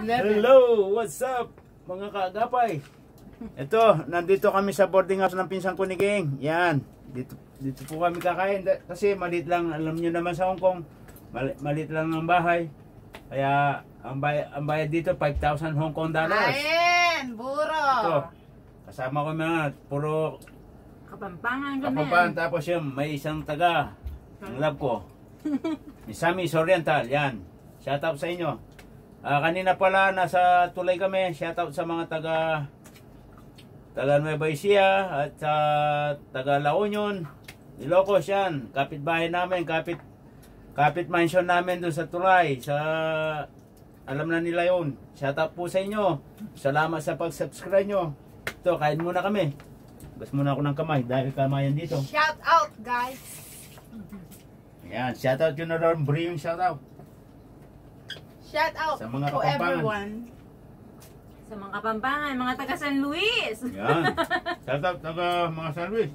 Hello, what's up mga kaagapay? Ito, nandito kami sa boarding house ng pinsan ko ni Ging. Yan, dito po kami kakain kasi maliit lang, alam nyo naman sa Hong Kong, maliit lang ang bahay. Kaya ang bayad dito 5,000 Hong Kong dollars. Ayan, buro. Ito, kasama ko mga puro Kapampangan. Tapos yung may isang taga, ang love ko. Ni Sammy Oriental, yan. Shout out sa inyo. Kanina pala nasa tulay kami. Shout out sa mga taga Nueva Ecija at sa taga La Union, Ilocos yan. Kapitbahay namin, kapit mansion namin doon sa tulay. Alam na nila yun. Shout out po sa inyo. Salamat sa pag-subscribe nyo. Ito, kain muna kami. Gas muna ako ng kamay dahil kamayan dito. Shout out, guys. Yan, shout out yun na rin. Bring shout out. Shout out Sa mga to Kapampangan. everyone. Sa mga Kapampangan, mga taga San Luis. Yan. Shout out taga mga San Luis.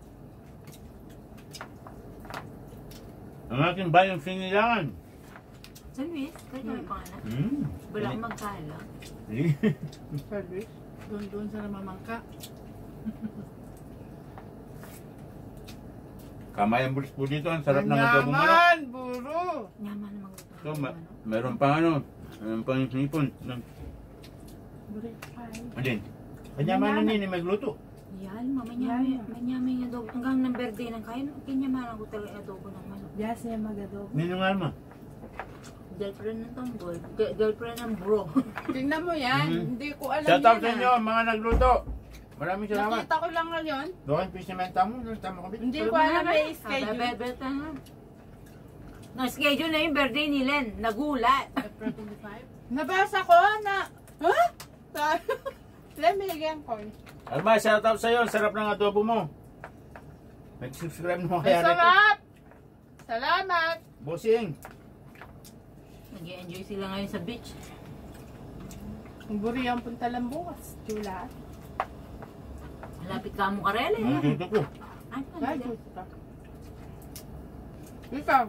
Ang aking bayang sinilangan. San Luis? Kaya kami pangalan. Walang magkala. Service. Doon sa namamangka. Kamayan bulis po dito. Ang sarap ng adobong manok. Yaman, buro. Yaman naman. So, meron pang ano. Meron pang sinipon. Alin? Kanyaman na nini magluto. Yan, manyami yung adobo. Hanggang ng berde ng kain, kinyaman ako talaga yung adobo ng manok. Yes, yan mag-adobo. Ninungan mo. Girlfriend ng tonggol. Girlfriend ng bro. Tingnan mo yan. Hindi ko alam Shout out sa yan. inyo mga nagluto. Maraming salamat. Nakita ko lang ngayon. Doon, pisimenta mo. Tama ko. Hindi ko alam may schedule. Bebeta na. Na-schedule na yung birthday ni Len. Nagulat. April 25. Nabasa ko na. Ha? Let me again ko. Alma, shout out sa iyo. Sarap ng adobo mo. Mag-subscribe mo kaya nito. Sarap! Salamat! Bossing. Nag-enjoy sila ngayon sa beach. Ang buri ang punta lang bukas. Chula. Malapit ka mo karele. Ang duto ko. Ay, Ay, ano? gusto ka. Ikaw.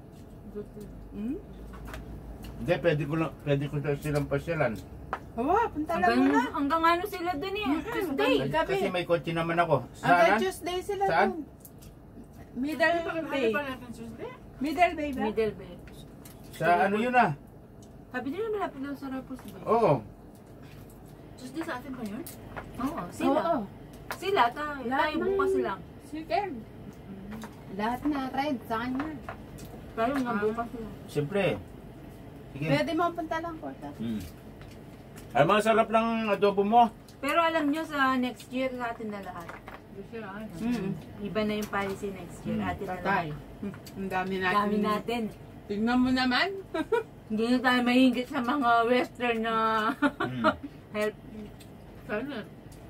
Hindi, pwede ko silang pasyalan. Oo, punta lang muna. Hanggang ano sila dun eh. Tuesday. Gabi. Kasi may kotse naman ako. Hanggang Saan? Tuesday sila Saan? dun. Middle Bay. Middle Bay ba? Middle Bay. Sa ano yun ah? Sabi nila malapit daw sa Rapos Bay. Oo. Tuesday sa atin ba yun? Oo, sila. Oo. Sila, tayo bukas lang. Sige. Lahat na ride sa kanya. Tayo nga bukas lang. Siyempre. Sige. Pwede mo punta lang, Porta. Ay, mga sarap ng adobo mo. Pero alam nyo sa next year sa atin na lahat. Iba na yung policy next year. Atin na Patay. lahat. Ang dami natin. Dami natin. Tingnan mo naman. Hindi na tayo mahingit sa mga western na help. Sana.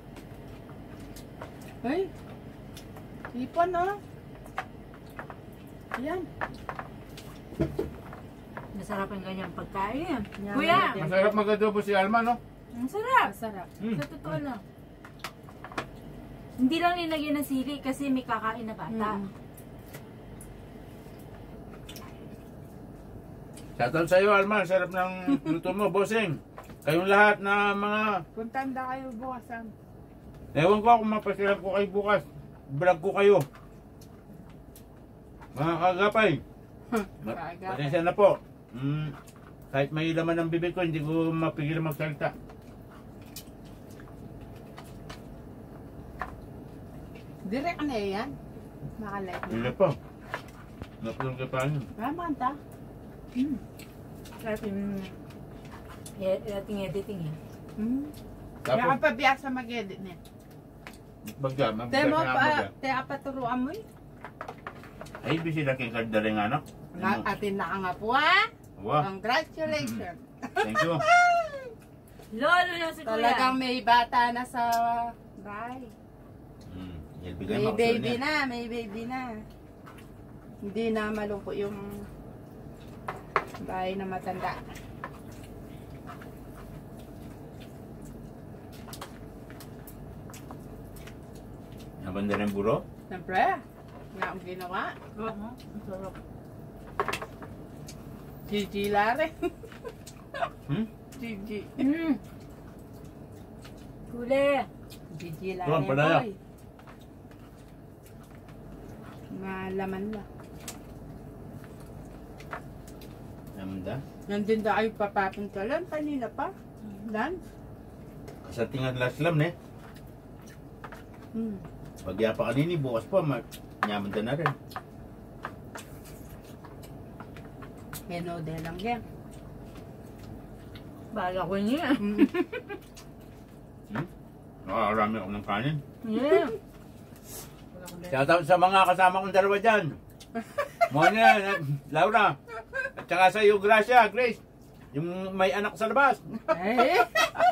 Ay. Ipon, no? Yan. Masarap ang ganyang pagkain. Yan. Kuya! Masarap mag-adobo si Alma, no? Ang sarap! Masarap. Sa totoo lang. Hindi lang nilagyan ng sili kasi may kakain na bata. Shoutout sa iyo, Alma. Sarap ng luto mo, bossing. Kayong lahat na mga... Puntanda kayo bukas. Ewan ko kung mapasilan ko kayo bukas. Vlog ko kayo. Mga kagapay. Pasensya na po. Kahit may laman ng bibig ko, hindi ko mapigil magsalita. Direct na yan. Nakalive na. Hindi po. Napulong ka pa niyo. Ramanta. Sarap yung editing eh. Kaya Tapos, ka pa biyasa mag-edit niya. bagya, Te mo mabigyan pa, na te apaturuan mo eh. Ay, busy na kay kaldaring anak. Atin na nga po ha. Wow, Congratulations. thank you. Lolo na si Kuya. Talagang may bata na sa bahay. Bigay May mo ako baby niya. na, may baby na. Hindi na malungkot yung bahay na matanda. Nabanda ng buro? Siyempre, nga ang ginawa. Sarap. Gigi Lare. Gigi. Kule. Gigi lang Tuwan, eh, padaya. boy. Malaman lang. Namda. Nandun na kayo papapunta lang. Kanina pa. Lunch. Sa tingad laslam ne. Pagya pa kanini, bukas pa, nyaman na rin. Henode lang yan. Bala ko niya. Nakarami ako ng kanin. Yeah. Shoutout sa mga kasama kong dalawa dyan. Monya, Laura. At saka sa iyo, Gracia, Grace. Yung may anak sa labas. Eh.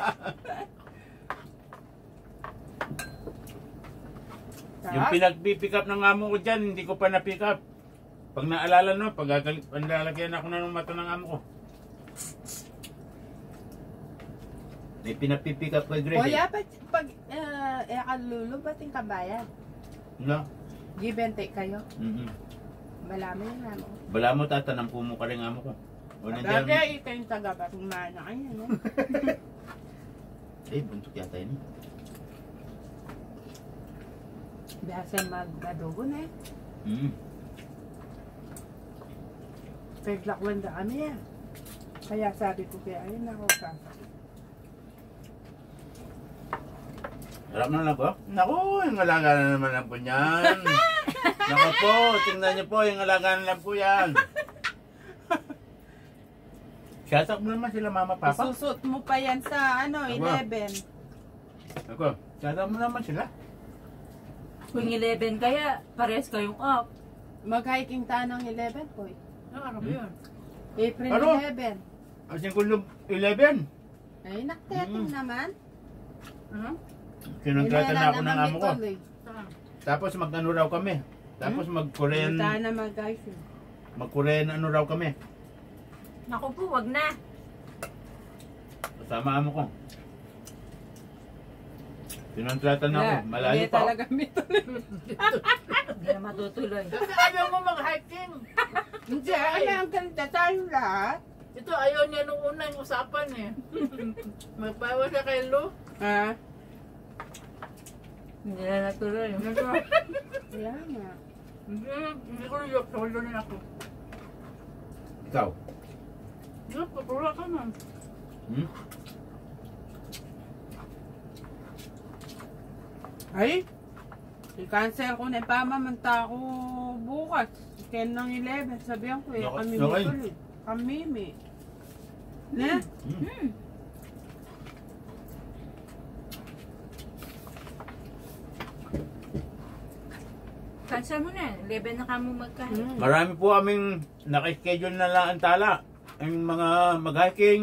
Yung pinag-pick up ng amo ko dyan, hindi ko pa na-pick up. Pag naalala no, paglalagyan ako na ng mata ng amo ko. May pinapipick up kay Grace. Kuya, pag kalulu, ba't yung kabayan? No? Give and take kayo. Malamo Malami yung amo. Bala mo tatanang pumo ka rin amo ko. O nandiyan. Dati ito yung taga-batumana kayo, no? Eh, buntok yata yun. Biyasa mag-adobo na eh. Paglakwanda kami eh. Kaya sabi ko kaya ayun ako ka. Harap na lang po. Naku, yung alaga na naman lang po niyan. Naku po, tingnan niyo po, yung alaga na lang po yan. Shoutout mo naman sila mama papa. Isusot mo pa yan sa ano, 11. Ako, shoutout mo naman sila. Kung 11 kaya, pares kayong off. Mag-hiking tayo ng 11 po. Ano yun? April Ano? 11. Asin ko 11. Ay, nakteting naman. Kinontrata na ako ng naman amo ko. tuloy. Tapos mag-ano raw kami. Tapos mag-Korean, Tayo na mag-hiking. mag-Korean ano raw kami. Naku po, wag na. Kasama amo ko. Kinontrata na ako. Malayo Hindi pa. talaga may tuloy. Hindi na matutuloy. Kasi ayaw mo mag-hiking. Hindi, ay, ang ganda tayo lahat. Ito ayaw niya nung una yung usapan eh. Magpawa siya kay Lu. Ha? Hindi na natuloy. Kaya nga. Hindi ko yung solo niya ako. Ikaw. Yok, papura ka na. Ay, i-cancel ko na ipamamanta ako bukas. 10 ng 11. Sabihan ko eh, Okay. kami Okay. tuloy. Kami may. Na? Cancel mo na. 11 na kamo magkain. Marami po kaming nakaschedule na lang ang tala. Ang mga mag-hiking.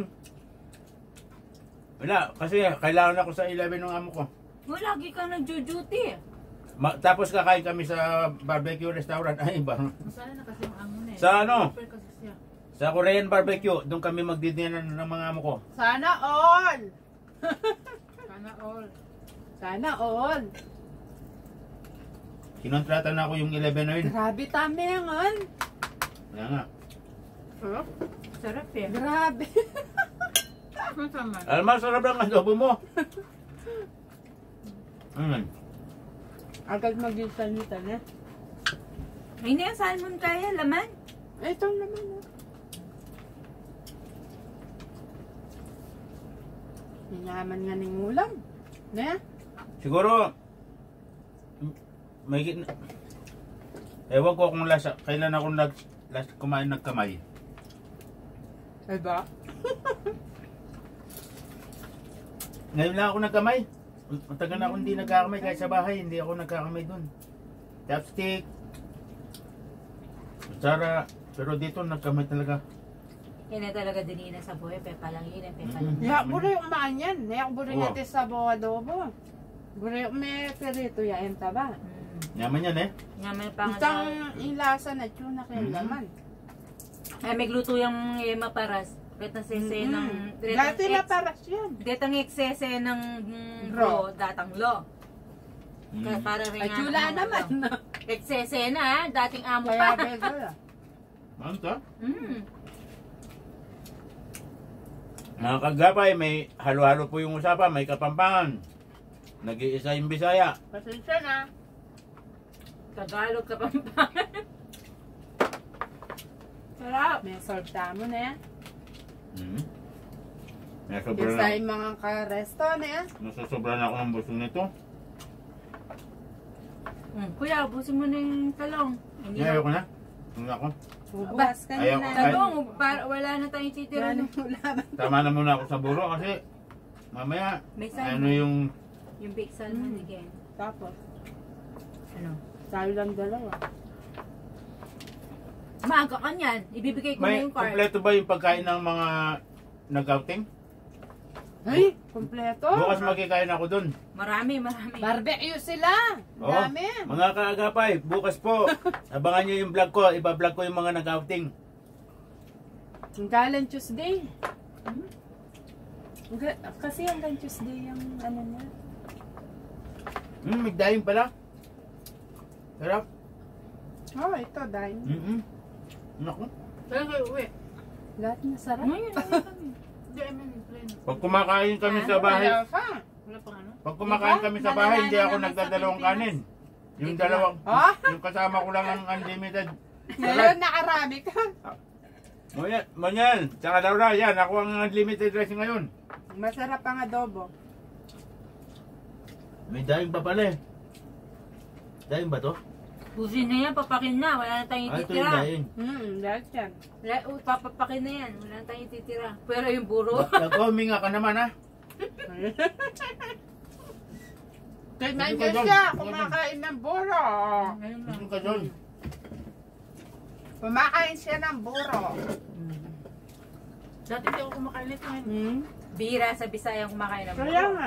Wala, kasi kailangan ako sa 11 ng amo ko. Lagi kang nag-duty. Tapos kakain kami sa barbecue restaurant. Ay, ba? Sana na kasi yung amo na eh. Sa ano? Super kasi siya. Sa Korean barbecue. Doon kami magdidinan ng mga amo ko. Sana all! Sana all. Sana all! Kinontrata na ako yung 11 na yun. Grabe tamingan! Kaya nga. Sarap. Sarap eh. Grabe! Masama. Alam mo, sarap lang ang adobo mo. Agad mag-salita na. Ay, hindi yan salmon kaya, laman. Ito naman oh. Hinaman nga ng ulam. Na? Siguro, may ewan ko kung kailan ako last kumain ng kamay. Ay ba? Ngayon lang ako nagkamay. Matagal na ako hindi nagkakamay kahit sa bahay. Hindi ako nagkakamay dun. Chopstick. Kutsara. Pero dito nagkamay talaga. Yan na talaga dinina sa buhay. Pepa lang yun. Pepa lang. Ya, buro yung maan yan. Ya, buro Oo. natin sa bawa adobo. Buro yung may perito ya, enta ba? Yaman yan eh. Nga may pangalan. Isang ilasa na tuna kaya laman. Ay, may gluto yung Yema Paras. Kahit na sese ng... Dati na paras yan. Detang eksese ng Bro. bro, datang lo. Kaya para rin Ay, chula naman. Eksese na, dating amo Kaya pa. bedo la. Ano to? Mga kagapay, may halo-halo po yung usapan, may Kapampangan. Nag-iisa yung Bisaya. Pasensya na. Tagalog, Kapampangan. Sarap. May solta mo na yan. May sobra Yung sa na, mga ka-resto na yan. nasusobra na ako ng busog nito. Kuya, ubusin mo na yung talong. Hindi Ayaw ko na. Hindi ako. Bubukas ka Ayaw na. ko. Talong, wala na tayong titira. Yan ang ulaman. Tama na muna ako sa buro kasi mamaya May ano salmon. yung Yung baked salmon again. Tapos, Ano? tayo lang dalawa. Maaga ka niyan. Ibibigay ko na may yung card. kompleto ba yung pagkain ng mga nag-outing? Ay, kompleto. Bukas magkikain ako dun. Marami. Barbecue sila. Oh, Dami. mga kaagapay, bukas po. Abangan nyo yung vlog ko. Iba-vlog ko yung mga nag-outing. Hanggang Tuesday. Kasi hanggang Tuesday yung ano na. May daing pala. Sarap. Oh, ito, dahil. Naku. Kaya kayo uwi. Lahat masarap. Ngayon, kami. Hindi, I mean, plain. Pag kumakain kami sa bahay, Wala pa. Wala pang ano? pag kumakain kami sa bahay, hindi ako Malalaman naman sa nagdadalawang Pilipinas. kanin. Yung dalawang, Oh? yung kasama ko lang ang unlimited. Ngayon, nakarami ka. Monyel, tsaka Laura, yan, ako ang unlimited rice ngayon. Masarap ang adobo. May daing pa pala eh. Daing ba to? Busin na yan, papakin na. Wala na tayong Ah, ito yung titira. daing. Lahat yan. Papapakin na yan. Wala na tayong titira. Pero yung buro. Nag-huminga ka naman ha. Kaya Hindi nandiyan ka dyan. siya, Hindi ka kumakain ng buro. Ngayon lang. Hindi ka doon. Kumakain siya ng buro. Dati hindi ako kumakain nito ngayon. Bira sa Bisayang kumakain ng Kaya buro. nga.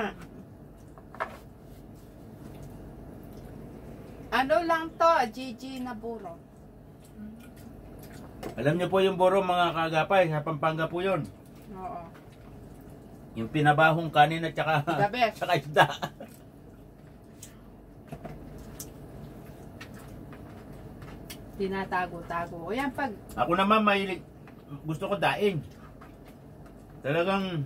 Ano lang to, GG na buro. Alam niyo po yung buro mga kaagapay, sa Pampanga po yun. Oo. Yung pinabahong kanin at saka, The best. saka isda. Tinatago-tago. O yan, pag Ako naman mahilig, gusto ko daing. Talagang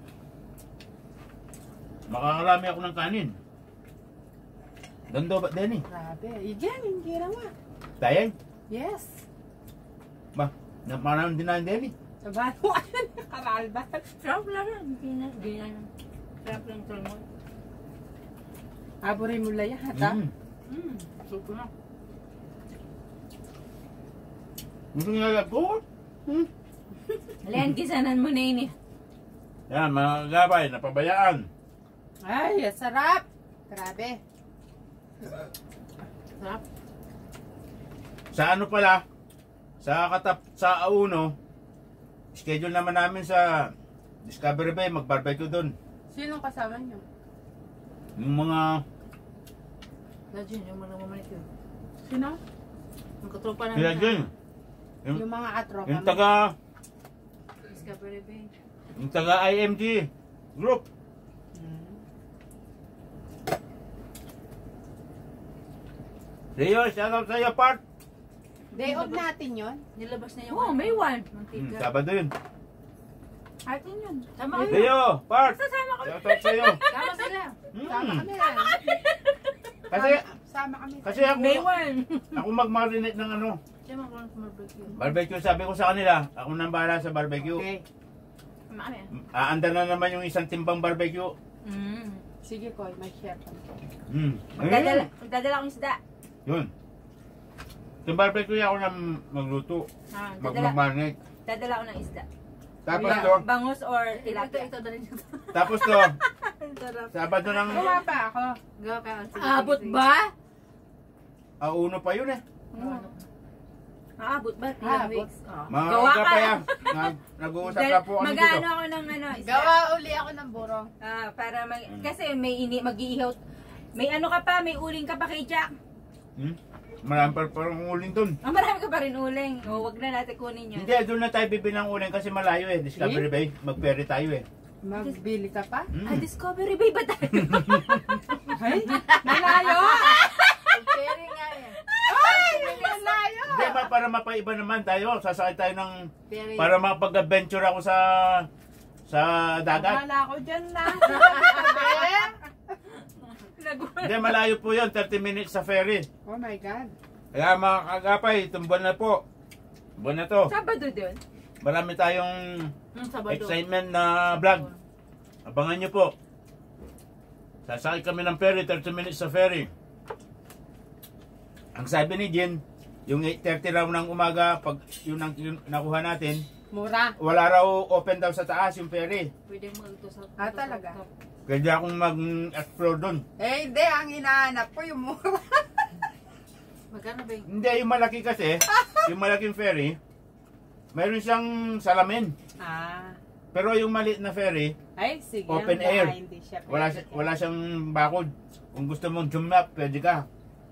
makakarami ako ng kanin. Dondo ba, Denny? grabe. Igen, hindi na nga. Daing? Yes. Ba, naparang din na Denny. Sa balo, ano, karalban. Sarap lang yan. Hindi na. Sarap lang ito mo. Aburi mo lang yan, ha? Suko na. Gusto niya ko? Len, kisanan mo na yun eh. Yan, mga kaagapay, napabayaan. Ay, sarap. Grabe. Sarap. Sa ano pala, sa Auno, schedule naman namin sa Discovery Bay, mag-barbecue doon. Sinong kasama niyo? Yung mga, Lajin, yung mga mamalik yun. Sino? Yung katropa namin. sila dyan. Yung mga katropa Yung mo. taga, Discovery Bay. yung taga IMG group. Leo, shout out sa iyo, part. Day off natin yun. Nilabas na yung Oo, May 1. mantika. Sabado yun. Atin yun. Tama kayo. Leo, part. Sasama ko. Shout out sa iyo. Tama sila. Sama kami. Kasi, Sama kami. kasi ako, May 1. ako mag-marinate ng ano, Siya mga kurang barbecue. barbecue. Sabi ko sa kanila, ako nang bahala sa barbecue. Okay. Mami. Aanda na naman yung isang timbang barbecue. Sige ko, may share ka. Magdadala akong isda. Yun. Yung barbecue ako na magluto. Mag-marinate. Dadala ako ng isda. Tapos to, Bangus or Ito, tilapia. ito, dali nyo. tapos to, Sarap. Sabado ng Gawa pa ako. Gawa ka. Sige, Aabot sige, sige. ba? Auno pa yun eh. Aabot ba? Aabot. Ilang weeks? Mga Gawa ka. kaya, nag-uusap na po kami dito. Mag-ano ako ng isda. Gawa uli ako ng buro. Para kasi may mag-iihaw. May ano ka pa, may uling ka pa kay Jack. Marami pa parang uling dun. Marami ka pa rin uling. O, wag na natin kunin yun. Hindi, doon na tayo bibilang uling kasi malayo eh. Discovery Bay, mag-ferry tayo eh. Magbili ka pa? Discovery Bay ba tayo? Ay, malayo! Pagperi nga yan. Ay, malayo! Hindi ba, para mapaiba naman tayo. Sasakay tayo ng, Peri. para makapag-adventure ako sa sa dagat. Wala ako dyan na. Hindi, malayo po yun. 30 minutes sa ferry. Oh my God. Kaya mga kagapay, itong buwan na po. Buwan na to. Sabado din. Marami tayong Sabado. excitement na vlog. Abangan nyo po. Sasakay kami ng ferry, 30 minutes sa ferry. Ang sabi ni Jen, yung 8:30 raw ng umaga, pag yun ang nakuha natin, Mura. wala raw open daw sa taas yung ferry. Pwede mo ito sa... Talaga? Pwede akong mag-explore doon. Eh, hindi. Ang hinahanap ko yung mura. Magkano ba yung... Hindi, yung malaki kasi, yung malaking ferry, mayroon siyang salamin. Pero yung maliit na ferry, Ay, sige. Open air. Hindi siya wala siyang bakod. Kung gusto mong zoom up, pwede ka.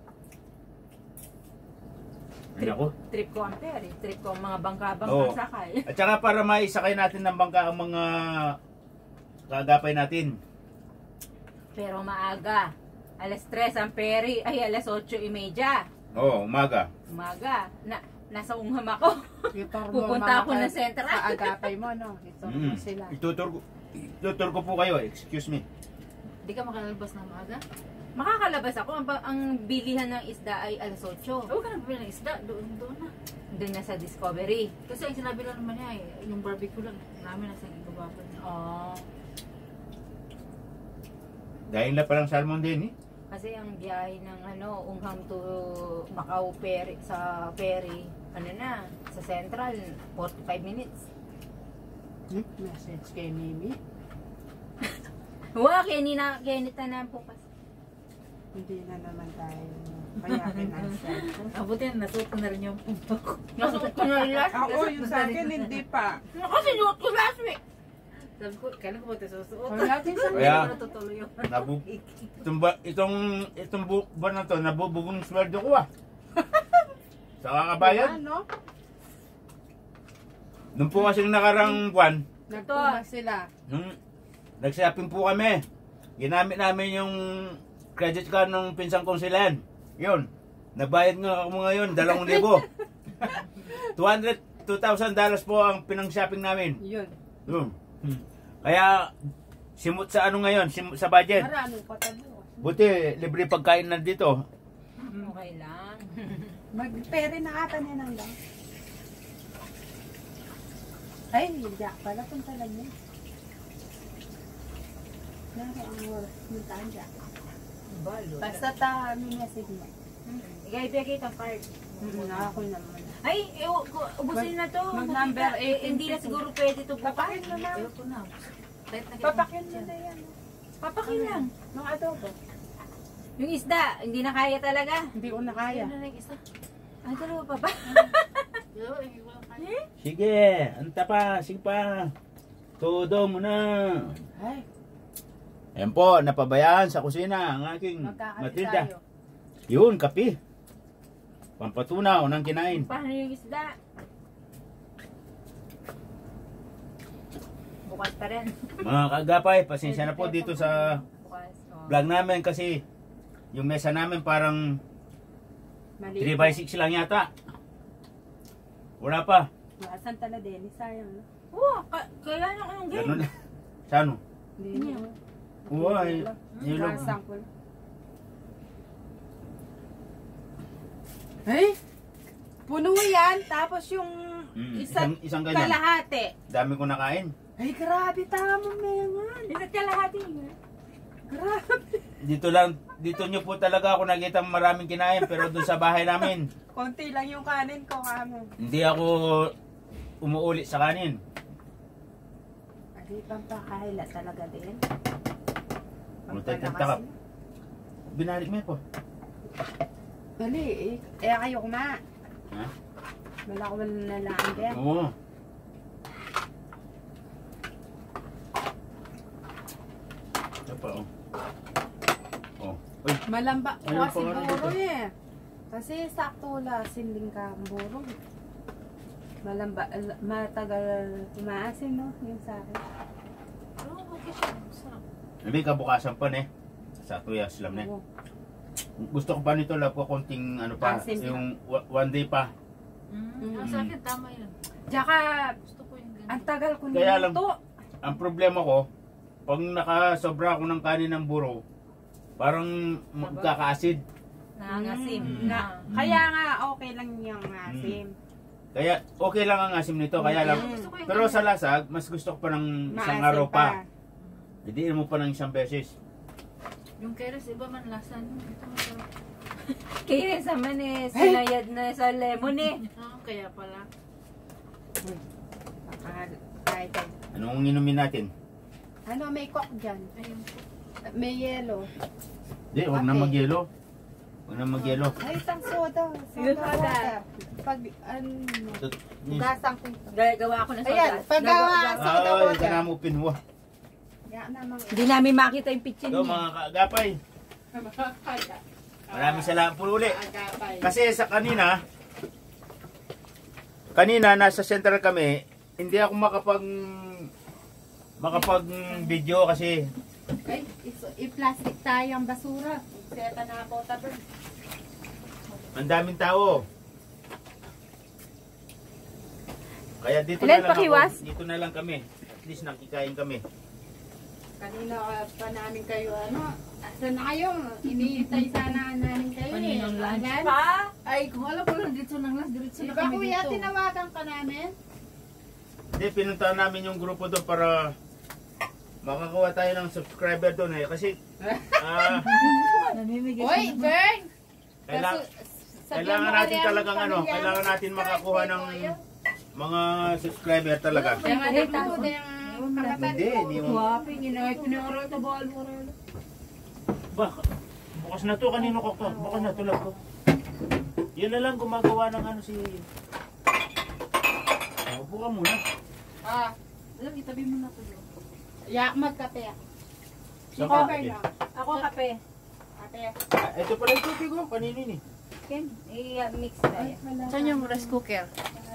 Ay, Trip, naku. trip ko ang peri. Trip ko ang mga Oo. bangka-bangka sakay. At saka para maisakay natin ng bangka ang mga kagapay natin. Pero maaga. Alas 3 ang peri. Ay, alas 8:30. Oo, umaga. Umaga. Nasa ungham ako. Pupunta ako ng Central. Sa agapay mo, no? Ito mo sila. Itutur ko po kayo, excuse me. Hindi ka makalabas ng maaga? Makakalabas ako. Ang bilihan ng isda ay alas 8. Huwag ka nang bumili ng isda. Doon na. Doon na sa Discovery. Kasi ang sinabi lang naman niya yung barbecue lang. Namin nasa ibabaw niya. Oh. Dahil na parang salmon din eh. Kasi ang biyahe ng Ungham to Macau ferry, sa ferry, sa Central, 45 minutes. Message kay Mimi. Huwag, kinita na po kasi. Hindi na naman tayo kayakin ang cellphone. Abuti na, nasuot ko na rin yung punto ko. Nasuot ko na rin last Ako, yung sa akin, hindi pa. Kasi suot ko last week. Sabi ko, kailan ko ba ito susuot? Wala din sa Kaya, Natutuloy yung... itong buwan na to, nabubugong sweldo ko ah. Sa kakabayan. Ano? Nung po kasing nakarang buwan, Nagpuma sila. nag-shopping po kami. Ginamit namin yung credit card ng pinsang kong silan. Yun. Nagbayad nga ako ngayon, 2,000. $2,000 po ang pinang-shopping namin. Yun. Yun. Kaya, simut sa ngayon, simut sa budget. Maraming patabo. Buti, libre pagkain na dito. Okay lang. Mag-pere na ata niya nang lang. Ay, hindi pala kung talag niya. Naro ang oras ng tanda. Balo. Basta message mo. Ibigay kita card. Ako naman. Ay, ubusin na to. Mag-number 8. Hindi na siguro pwede to bukas. Papakin mo na. Ayoko na. Papakin mo na yan. Papakin lang. Nung adobo. Yung isda, hindi na kaya talaga. Hindi ko na kaya. Ano na yung isa? Ay, dalawa pa ba? Sige, anta pa, sige pa. Todo mo na. Ay, Ayan po, napabayaan sa kusina ang aking magkakape Matilda. tayo. Yun, kape. Pampatunaw ng kinain. Paano yung isda? Bukas pa rin. Mga kagapay, pasensya na po dito sa Bukas. Oh. vlog namin kasi yung mesa namin parang Maliit. 3x6 lang yata. Wala pa. Asan tala din? Sayang, no? Oo, kaya na anong game? Ganun. Sa ano? Hindi mo. Uy, nilog. Sample. Ay, puno yan. Tapos yung Isang ganyan. kalahati. Dami ko nakain. Ay, grabe. Tama mo na yan. Isa't kalahati. Grabe. Dito nyo po talaga ako nakita maraming kinain pero doon sa bahay namin, Konti lang yung kanin ko, kamo. hindi ako umuulit sa kanin. Ay, pampakahila talaga din. Multay kang binalik mo po. Mali, eh kayo kuma. Ha? Wala ko na lang din. Oo. Ito pa oh. Oh. Uy, Malamba ko Ayun, kasi pangalan buro dito. eh. Kasi sakto sinding ka ang buro. Malamba, matagal umaasin, no? Yung sa akin. Okay siya. Sarap. hindi kabukasan pa ne. Sa tuya slam ne. Oo. Gusto ko pa nito love ko konting ano pa, Asin pa. yung one day pa. Sa akin, tama yun. Tsaka, Gusto ko yung ganun. ang tagal ko Kaya lang- niluto. ang problema ko, pag nakasobra ako ng kanin ng buro, parang magkaka-acid. Nangangasim. Kaya nga, okay lang yung asim. Kaya okay lang ang asim nito, kaya lang. Pero sa lasag, mas gusto ko pa ng isang araw pa. Didiin mo pa ng isang beses. Yung keres, iba man lasa nun. Ito masarap. Kaya sa man eh, sinayad na sa lemon eh. Kaya pala. Anong inumin natin? Ano, may coke dyan. Ayun. May yellow. Hindi, huwag na magyelo. Huwag na magyelo. Ay, isang soda. Soda water. Pag, ano, hugasang ko. Gawa ako ng soda. Ayan, paggawa soda Ay, water. ka na mo pinwa. Hindi namin makita yung pitchin Ito niya. mga kaagapay. Maraming salamat po uli. Kasi sa kanina nasa central kami, hindi ako makapag video kasi Ay, i-plastic tayo ang basura. Seta na ako tabi. ang daming tao. Kaya dito Ilan na lang pakiwas? ako, dito na lang kami. At least nakikain kami. Kanina pa namin kayo, ano, saan na kayo? Iniintay sana namin kayo. Kaninang lunch Ayan. pa? Ay, kung alam ko lang dito ng las, diretso Di na ba kami kuya, dito. tinawagan ka namin? Hindi, pinuntahan namin yung grupo doon para makakuha tayo ng subscriber doon eh. Kasi Namimigay Hoy, siya ng- Bern! kailangan natin talagang kailangan natin makakuha ng mga subscriber talaga. Kaya nga Hey, dito, yung kalatan Hindi, ko. hindi mo. Guwapin, pinaral ka bawal mo rin. Bukas na to, kanino ko to? Bukas na tulad ko. Yun na lang gumagawa ng ano si... Upo ka muna. Alam, itabi mo na to. Ya, magkape. Saan Ikaw, ka? Bern, no? Ako kape. Kape. Ito pala yung tubig ko, kanino ni? Ken, i-mix tayo. Saan yung rice cooker?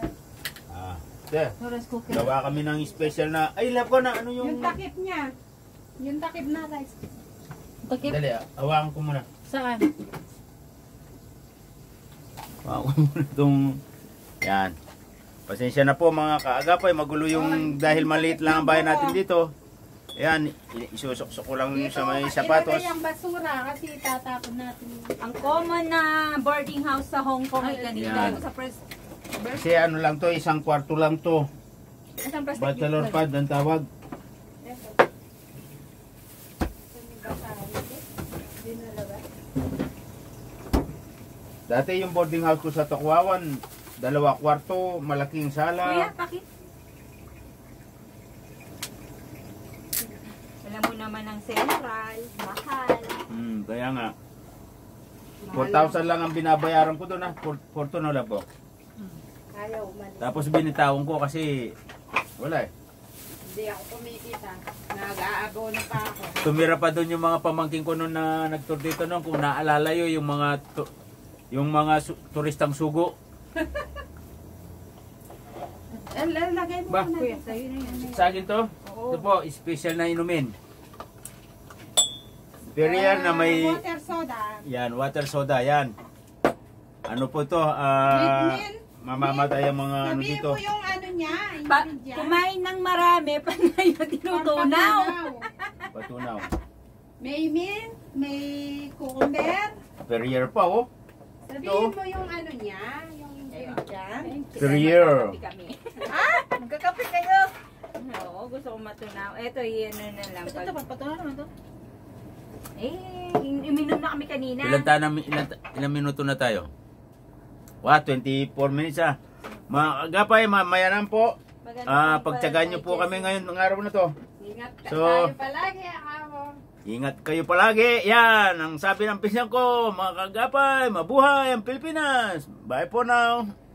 Ito. Rice cooker. Gawa kami ng special na... Ay, love ko na ano Yung yung... takip niya. Yung takip na rice. Takip. Dali, hawakan ko muna. Saan? Hawakan ko muna itong... Yan. Pasensya na po mga kaagapay, magulo yung dahil maliit lang ang bahay natin dito. Ayan, isusok-sok ko lang yung sa may sapatos. Ilagay ang basura kasi tatapon natin. Ang common na boarding house sa Hong Kong ay kanina. Yan. Sa press. Kasi ano lang to, isang kwarto lang to. Isang plastic. Bachelor pad ang tawag. Dati yung boarding house ko sa Tokwawan, 2 kwarto, malaking Kuya, sala. pakit. Alam mo naman ang central, mahal. Kaya nga. 4,000 lang ang binabayaran ko doon 4 na lang po. Ayaw, umalis. Tapos binitawan ko kasi wala eh. Hindi ako kumikita. Nag-aabono pa ako. Tumira pa doon yung mga pamangking ko noon na nagtour dito noon, kung naalala yo yung mga turistang sugo. Lagay mo Ba? na. Kuya, sa'yo na yan. Sa akin to, ito po, special na inumin. Perrier na may, Water soda. yan, water soda, yan. Ano po to, Mint. mamamatay ang mga ano Sabihin dito. mo yung ano niya. Kumain ng marami, panay yung tinutunaw. Patunaw. May mint, may cucumber. Perrier pa oh. Sabihin mo yung ano niya. Yung dyan. Perrier. Magkakape kayo. Oo, gusto ko matunaw. Eto, yun na lang. Ito, patunaw naman to. Uminom na kami kanina. Ilang minuto na tayo? 24 minutes Mga kagapay, mamayanan po. Pagtsagaan nyo po kami ngayon ng araw na to. Ingat ka So, tayo palagi. Ako. Ingat kayo palagi. Yan, ang sabi ng pisang ko, mga kagapay, mabuhay ang Pilipinas. Bye for now.